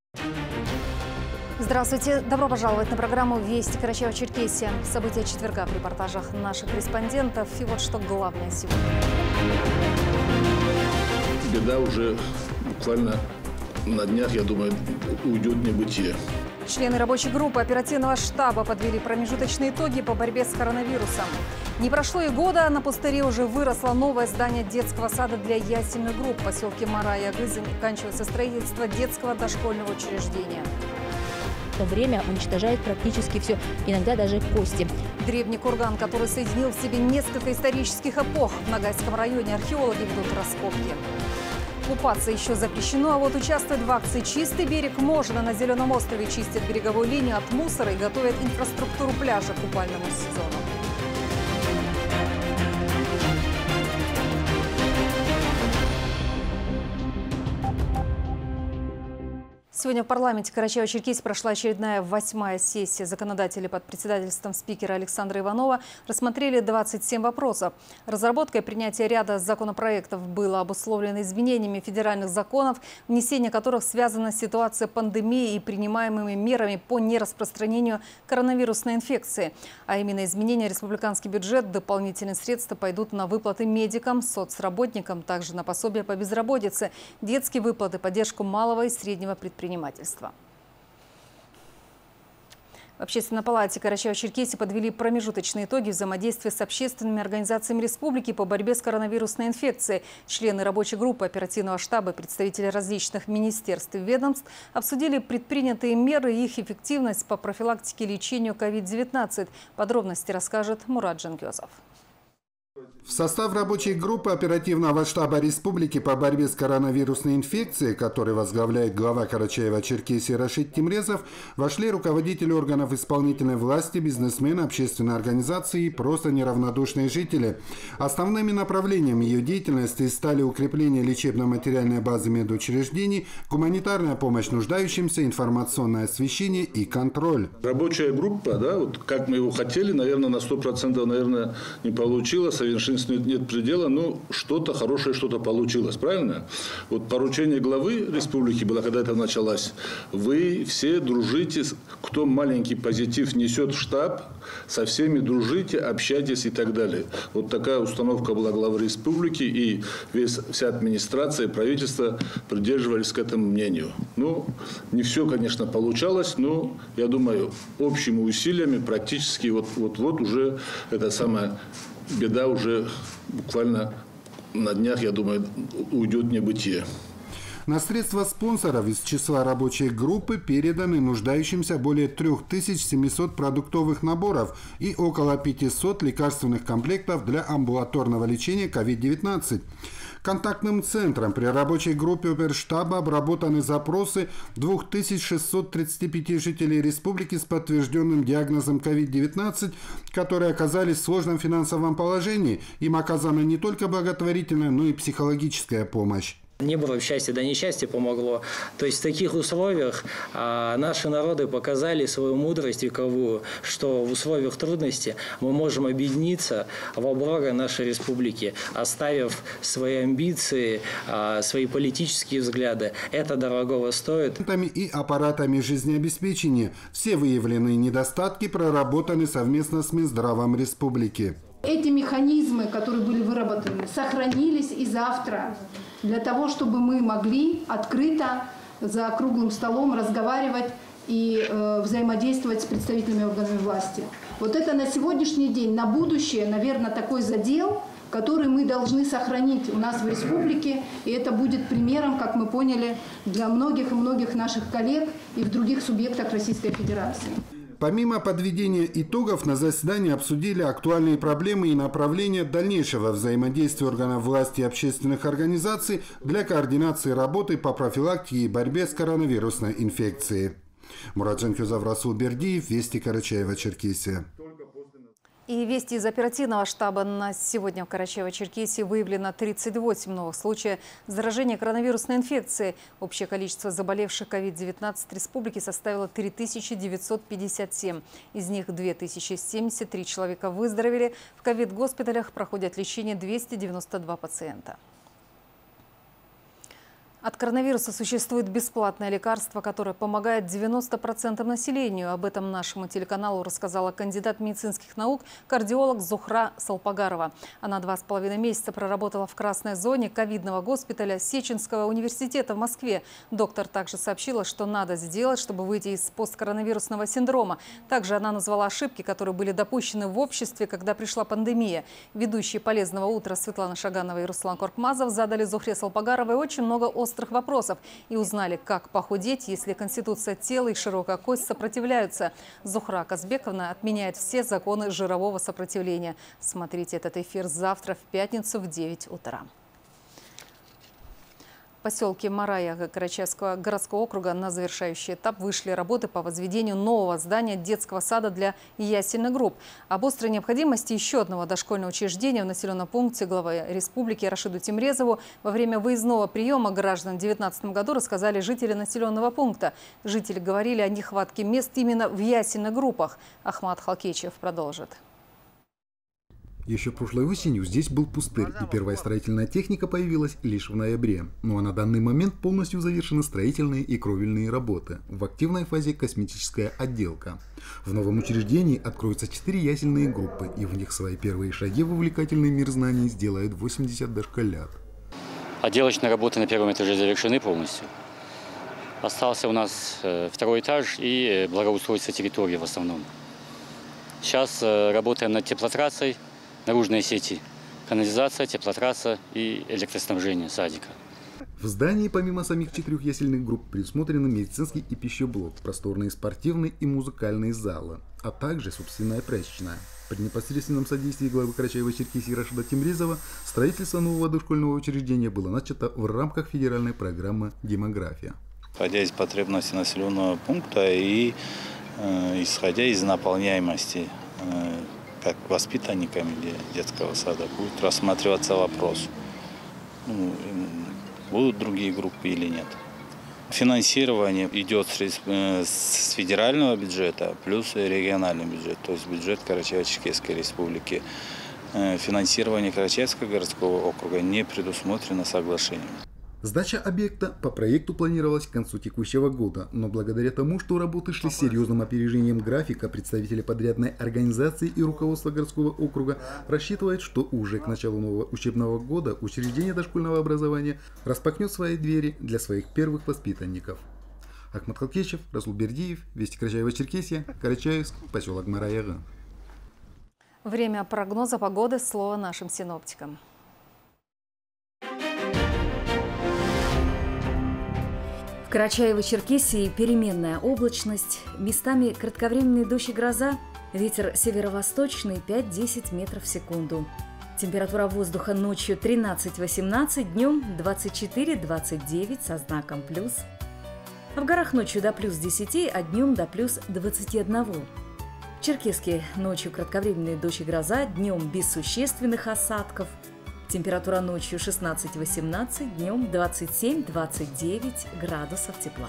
Здравствуйте. Добро пожаловать на программу «Вести Карачаево-Черкесия». События четверга в репортажах наших корреспондентов. И вот что главное сегодня. Беда уже буквально на днях, я думаю, уйдет в небытие. Члены рабочей группы оперативного штаба подвели промежуточные итоги по борьбе с коронавирусом. Не прошло и года, на пустыре уже выросло новое здание детского сада для ясельных групп. В поселке Мара и Агызы заканчивается строительство детского дошкольного учреждения. То время уничтожает практически все, иногда даже кости. Древний курган, который соединил в себе несколько исторических эпох. В Ногайском районе археологи ведут раскопки. Купаться еще запрещено, а вот участвовать в акции «Чистый берег» можно. На Зеленом острове чистят береговую линию от мусора и готовят инфраструктуру пляжа к купальному сезону. Сегодня в парламенте Карачаево-Черкесии прошла очередная 8-я сессия. Законодатели под председательством спикера Александра Иванова рассмотрели 27 вопросов. Разработка и принятие ряда законопроектов было обусловлено изменениями федеральных законов, внесение которых связано с ситуацией пандемии и принимаемыми мерами по нераспространению коронавирусной инфекции. А именно изменения республиканский бюджет, дополнительные средства пойдут на выплаты медикам, соцработникам, также на пособия по безработице, детские выплаты, поддержку малого и среднего предпринимательства. В Общественной палате Карачаево-Черкесии подвели промежуточные итоги взаимодействия с общественными организациями республики по борьбе с коронавирусной инфекцией. Члены рабочей группы оперативного штаба и представители различных министерств и ведомств обсудили предпринятые меры и их эффективность по профилактике и лечению COVID-19. Подробности расскажет Мурат Джангезов. В состав рабочей группы оперативного штаба республики по борьбе с коронавирусной инфекцией, который возглавляет глава Карачаево-Черкесии Рашид Тимрезов, вошли руководители органов исполнительной власти, бизнесмены, общественные организации и просто неравнодушные жители. Основными направлениями ее деятельности стали укрепление лечебно-материальной базы медучреждений, гуманитарная помощь нуждающимся, информационное освещение и контроль. Рабочая группа, да, вот как мы его хотели, наверное, на 100%, наверное, не получилось. Совершенству нет предела, но что-то хорошее, что-то получилось, правильно? Вот поручение главы республики было, когда это началось. Вы все дружите, кто маленький позитив несет в штаб, со всеми дружите, общайтесь и так далее. Вот такая установка была главы республики, и вся администрация, правительство придерживались к этому мнению. Ну, не все, конечно, получалось, но, я думаю, общими усилиями практически вот уже это самое... Беда уже буквально на днях, я думаю, уйдет в небытие. На средства спонсоров из числа рабочей группы переданы нуждающимся более 3700 продуктовых наборов и около 500 лекарственных комплектов для амбулаторного лечения COVID-19. Контактным центром при рабочей группе оперштаба обработаны запросы 2635 жителей республики с подтвержденным диагнозом COVID-19, которые оказались в сложном финансовом положении. Им оказана не только благотворительная, но и психологическая помощь. Не было счастья, да несчастье помогло. То есть в таких условиях наши народы показали свою мудрость вековую, что в условиях трудности мы можем объединиться во благо нашей республики, оставив свои амбиции, свои политические взгляды. Это дорогого стоит. И аппаратами жизнеобеспечения все выявленные недостатки проработаны совместно с Минздравом республики. Эти механизмы, которые были выработаны, сохранились и завтра, для того, чтобы мы могли открыто за круглым столом разговаривать и взаимодействовать с представителями органами власти. Вот это на сегодняшний день, на будущее, наверное, такой задел, который мы должны сохранить у нас в республике, и это будет примером, как мы поняли, для многих и многих наших коллег и в других субъектах Российской Федерации. Помимо подведения итогов, на заседании обсудили актуальные проблемы и направления дальнейшего взаимодействия органов власти и общественных организаций для координации работы по профилактике и борьбе с коронавирусной инфекцией. Мурат Джангезов, Расул Бердиев, Вести Карачаево-Черкесия. И вести из оперативного штаба: на сегодня в Карачаево-Черкесии выявлено 38 новых случаев заражения коронавирусной инфекцией. Общее количество заболевших COVID-19 в республике составило 3957. Из них 2073 человека выздоровели. В ковид-госпиталях проходят лечение 292 пациента. От коронавируса существует бесплатное лекарство, которое помогает 90% населению. Об этом нашему телеканалу рассказала кандидат медицинских наук, кардиолог Зухра Салпагарова. Она 2,5 месяца проработала в красной зоне ковидного госпиталя Сеченского университета в Москве. Доктор также сообщила, что надо сделать, чтобы выйти из посткоронавирусного синдрома. Также она назвала ошибки, которые были допущены в обществе, когда пришла пандемия. Ведущие «Полезного утра» Светлана Шаганова и Руслан Коркмазов задали Зухре Салпагаровой очень много острых вопросов и узнали, как похудеть, если конституция тела и широкая кость сопротивляются. Зухра Казбековна отменяет все законы жирового сопротивления. Смотрите этот эфир завтра в пятницу в 9 утра. В поселке Марая Карачаевского городского округа на завершающий этап вышли работы по возведению нового здания детского сада для ясельных групп. Об острой необходимости еще одного дошкольного учреждения в населенном пункте главы республики Рашиду Тимрезову во время выездного приема граждан в 2019 году рассказали жители населенного пункта. Жители говорили о нехватке мест именно в ясельных группах. Ахмат Халкечев продолжит. Еще прошлой осенью здесь был пустырь, и первая строительная техника появилась лишь в ноябре. Ну а на данный момент полностью завершены строительные и кровельные работы. В активной фазе косметическая отделка. В новом учреждении откроются 4 ясельные группы, и в них свои первые шаги в увлекательный мир знаний сделают 80 дошколят. Отделочные работы на первом этаже завершены полностью. Остался у нас второй этаж и благоустройство территории в основном. Сейчас работаем над теплотрассой. Наружные сети, канализация, теплотрасса и электроснабжение садика. В здании помимо самих 4 ясельных групп предусмотрены медицинский и пищеблок, просторные спортивные и музыкальные залы, а также собственная прачечная. При непосредственном содействии главы Карачаева-Черкесии Рашида Тимрезова строительство нового дошкольного учреждения было начато в рамках федеральной программы «Демография». Исходя из потребностей населенного пункта и исходя из наполняемости как воспитанниками детского сада будет рассматриваться вопрос, будут другие группы или нет. Финансирование идет с федерального бюджета плюс региональный бюджет, то есть бюджет Карачаево-Черкесской республики. Финансирование Карачаевского городского округа не предусмотрено соглашением. Сдача объекта по проекту планировалась к концу текущего года, но благодаря тому, что работы шли с серьезным опережением графика, представители подрядной организации и руководство городского округа рассчитывают, что уже к началу нового учебного года учреждение дошкольного образования распахнет свои двери для своих первых воспитанников. Ахмат Халкечев, Расул Бердиев, Вести Карачаева-Черкесия, Карачаевск, поселок Марая. Время прогноза погоды. Слово нашим синоптикам. В Карачаево-Черкесии переменная облачность, местами кратковременный дождь и гроза, ветер северо-восточный 5-10 метров в секунду. Температура воздуха ночью 13-18, днем 24-29 со знаком плюс. В горах ночью до плюс 10, а днем до плюс 21. В Черкесске ночью кратковременный дождь и гроза, днем без существенных осадков. Температура ночью 16-18, днем 27-29 градусов тепла.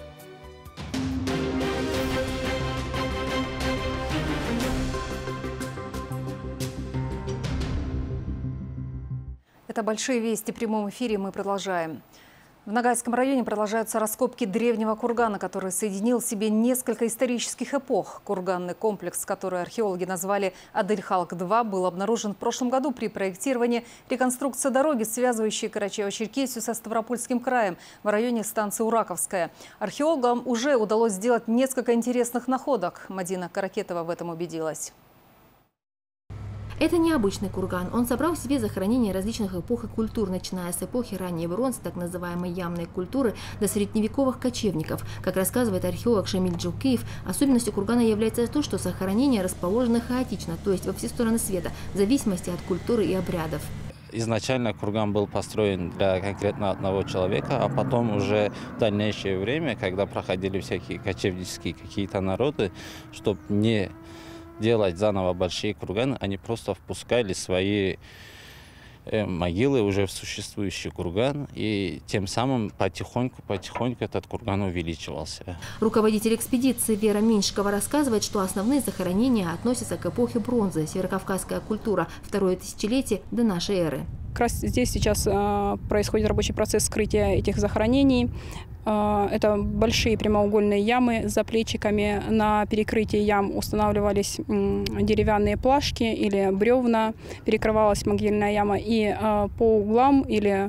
Это «Большие вести» в прямом эфире. Мы продолжаем. В Ногайском районе продолжаются раскопки древнего кургана, который соединил в себе несколько исторических эпох. Курганный комплекс, который археологи назвали Адельхалк-2, был обнаружен в прошлом году при проектировании реконструкции дороги, связывающей Карачаево-Черкесию со Ставропольским краем в районе станции Ураковская. Археологам уже удалось сделать несколько интересных находок. Мадина Каракетова в этом убедилась. Это необычный курган. Он собрал в себе захоронения различных эпох и культур, начиная с эпохи ранней бронзы, так называемой ямной культуры, до средневековых кочевников. Как рассказывает археолог Шамиль Джукеев, особенностью кургана является то, что захоронения расположены хаотично, то есть во все стороны света, в зависимости от культуры и обрядов. Изначально курган был построен для конкретно одного человека, а потом уже в дальнейшее время, когда проходили всякие кочевнические какие-то народы, чтобы не делать заново большие курганы, они просто впускали свои могилы уже в существующий курган, и тем самым потихоньку этот курган увеличивался. Руководитель экспедиции Вера Меньшикова рассказывает, что основные захоронения относятся к эпохе бронзы, северокавказская культура, второе тысячелетие до нашей эры. Как раз здесь сейчас происходит рабочий процесс вскрытия этих захоронений. Это большие прямоугольные ямы с заплечиками. На перекрытии ям устанавливались деревянные плашки или бревна, перекрывалась могильная яма. И по углам или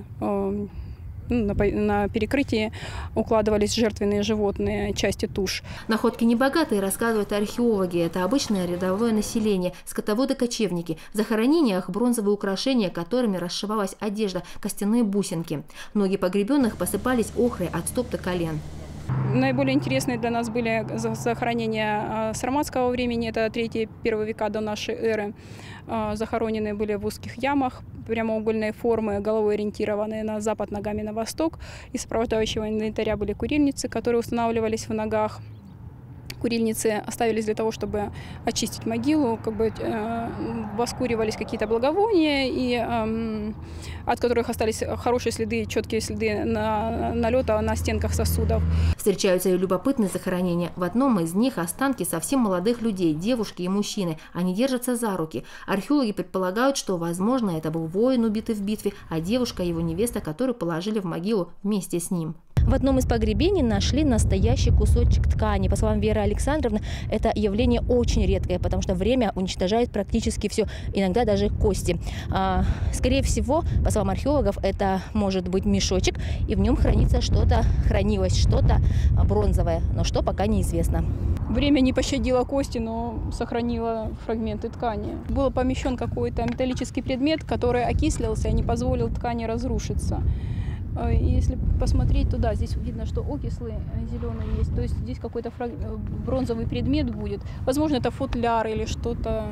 на перекрытии укладывались жертвенные животные, части туш. Находки небогатые, рассказывают археологи. Это обычное рядовое население, скотоводы-кочевники. В захоронениях бронзовые украшения, которыми расшивалась одежда, костяные бусинки. Ноги погребенных посыпались охрой от стоп до колен. Наиболее интересные для нас были захоронения сарматского времени, это 3-1 века до нашей эры. Захоронены были в узких ямах прямоугольной формы, головой ориентированные на запад, ногами на восток. Из сопровождающего инвентаря были курильницы, которые устанавливались в ногах. Курильницы оставились для того, чтобы очистить могилу, воскуривались какие-то благовония, и от которых остались хорошие следы, четкие следы налета на стенках сосудов. Встречаются и любопытные захоронения. В одном из них останки совсем молодых людей, девушки и мужчины. Они держатся за руки. Археологи предполагают, что, возможно, это был воин, убитый в битве, а девушка – его невеста, которую положили в могилу вместе с ним. В одном из погребений нашли настоящий кусочек ткани. По словам Веры Александровны, это явление очень редкое, потому что время уничтожает практически все, иногда даже кости. Скорее всего, по словам археологов, это может быть мешочек, и в нем хранилось что-то бронзовое, но что пока неизвестно. Время не пощадило кости, но сохранило фрагменты ткани. Был помещен какой-то металлический предмет, который окислился и не позволил ткани разрушиться. Если посмотреть туда, здесь видно, что окислы зеленые есть. То есть здесь какой-то бронзовый предмет будет. Возможно, это футляр или что-то.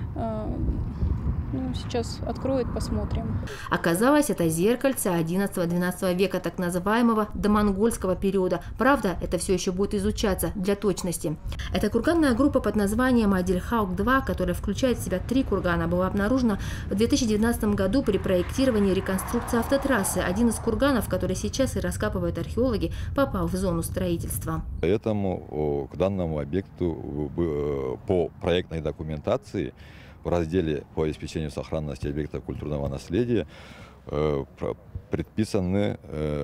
Сейчас откроют, посмотрим. Оказалось, это зеркальце XI-XII века, так называемого домонгольского периода. Правда, это все еще будет изучаться для точности. Эта курганная группа под названием Адильхаук-2, которая включает в себя 3 кургана, была обнаружена в 2019 году при проектировании и реконструкции автотрассы. Один из курганов, который сейчас и раскапывают археологи, попал в зону строительства. Поэтому к данному объекту по проектной документации в разделе по обеспечению сохранности объектов культурного наследия предписаны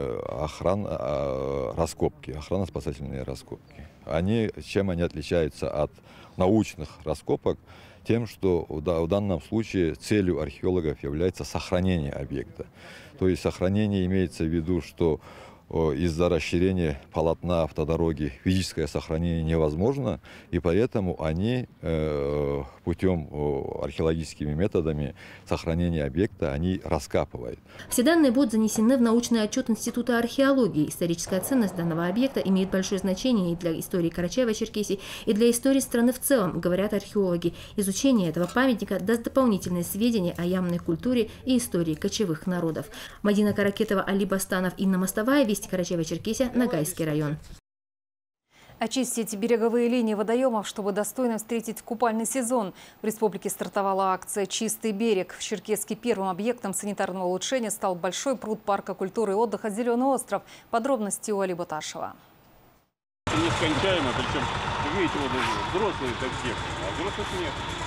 охранно-спасательные раскопки. Чем они отличаются от научных раскопок? Тем, что в данном случае целью археологов является сохранение объекта. То есть сохранение имеется в виду, что из-за расширения полотна автодороги физическое сохранение невозможно, и поэтому они путем археологическими методами сохранения объекта они раскапывают. Все данные будут занесены в научный отчет Института археологии. Историческая ценность данного объекта имеет большое значение и для истории Карачаево-Черкесии, и для истории страны в целом, говорят археологи. Изучение этого памятника даст дополнительные сведения о ямной культуре и истории кочевых народов. Мадина Каракетова, Али Бастанов, Инна Мостовая, Вести Карачаево-Черкесия, Ногайский район. Очистить береговые линии водоемов, чтобы достойно встретить купальный сезон. В республике стартовала акция «Чистый берег». В Черкесске первым объектом санитарного улучшения стал большой пруд парка культуры и отдыха «Зеленый остров». Подробности у Али Буташева. Нескончаемо, причем, вы видите, вот взрослые так всех, а взрослых нет.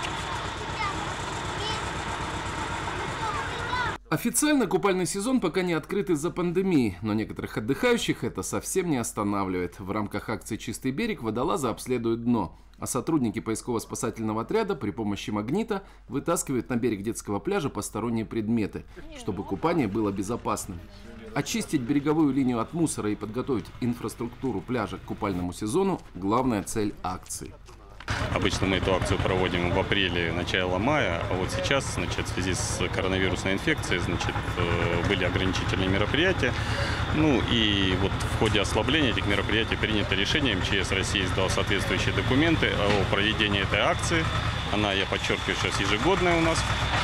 Официально купальный сезон пока не открыт из-за пандемии, но некоторых отдыхающих это совсем не останавливает. В рамках акции «Чистый берег» водолазы обследуют дно, а сотрудники поисково-спасательного отряда при помощи магнита вытаскивают на берег детского пляжа посторонние предметы, чтобы купание было безопасным. Очистить береговую линию от мусора и подготовить инфраструктуру пляжа к купальному сезону – главная цель акции. Обычно мы эту акцию проводим в апреле, начало мая, а вот сейчас, в связи с коронавирусной инфекцией, были ограничительные мероприятия. Ну и вот в ходе ослабления этих мероприятий принято решение, МЧС России издал соответствующие документы о проведении этой акции. Она, я подчеркиваю, сейчас ежегодная у нас,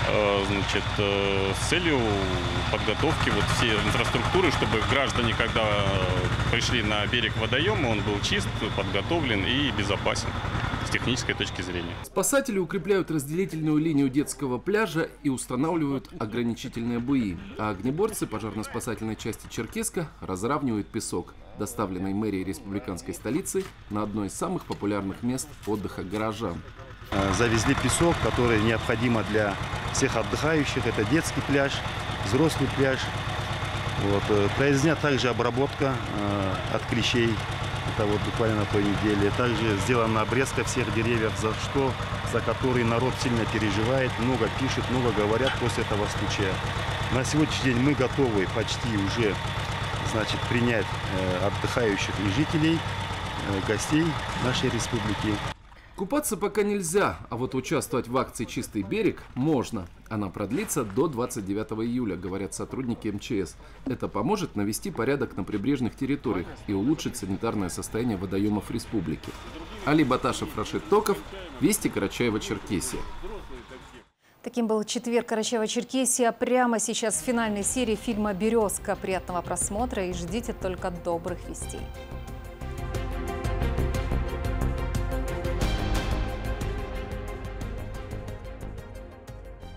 с целью подготовки всей инфраструктуры, чтобы граждане, когда пришли на берег водоема, он был чист, подготовлен и безопасен с технической точки зрения. Спасатели укрепляют разделительную линию детского пляжа и устанавливают ограничительные буи, а огнеборцы пожарно-спасательной части Черкесска разравнивают песок, доставленный мэрией республиканской столицы на одно из самых популярных мест отдыха горожан. Завезли песок, который необходимо для всех отдыхающих. Это детский пляж. взрослый пляж. Вот. Произведена также обработка от клещей. Это вот буквально на той неделе. Также сделана обрезка всех деревьев, за которые народ сильно переживает, много пишет, много говорят после этого случая. На сегодняшний день мы готовы почти уже, значит, принять отдыхающих и жителей, гостей нашей республики. Купаться пока нельзя, а вот участвовать в акции «Чистый берег» можно. Она продлится до 29 июля, говорят сотрудники МЧС. Это поможет навести порядок на прибрежных территориях и улучшить санитарное состояние водоемов республики. Али Баташев, Рашид Токов, Вести, Карачаево-Черкесия. Таким был четверг, Карачаево-Черкесия. Прямо сейчас в финальной серии фильма «Березка». Приятного просмотра и ждите только добрых вестей.